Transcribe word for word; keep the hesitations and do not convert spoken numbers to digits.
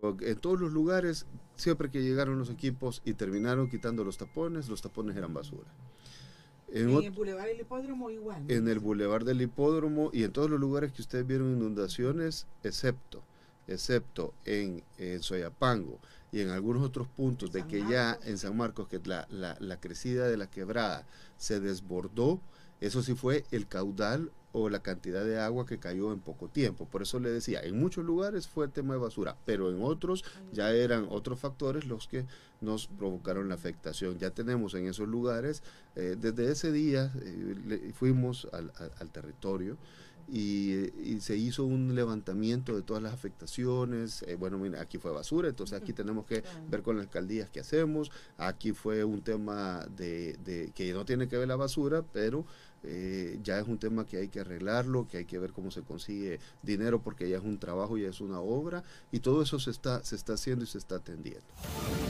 En todos los lugares, siempre que llegaron los equipos y terminaron quitando los tapones, los tapones eran basura. En, en el Boulevard del Hipódromo igual. En el Boulevard del Hipódromo y en todos los lugares que ustedes vieron inundaciones, excepto, excepto en, en Soyapango y en algunos otros puntos de que ya en San Marcos, que la, la, la crecida de la quebrada se desbordó, eso sí fue el caudal o la cantidad de agua que cayó en poco tiempo. Por eso le decía, en muchos lugares fue el tema de basura, pero en otros ya eran otros factores los que nos provocaron la afectación. Ya tenemos en esos lugares, eh, desde ese día eh, le, fuimos al, al, al territorio y, y se hizo un levantamiento de todas las afectaciones. Eh, bueno, mira, aquí fue basura, entonces aquí tenemos que ver con las alcaldías qué hacemos. Aquí fue un tema de, de que no tiene que ver la basura, pero eh, ya es un tema que hay que arreglarlo, que hay que ver cómo se consigue dinero porque ya es un trabajo, ya es una obra y todo eso se está, se está haciendo y se está atendiendo.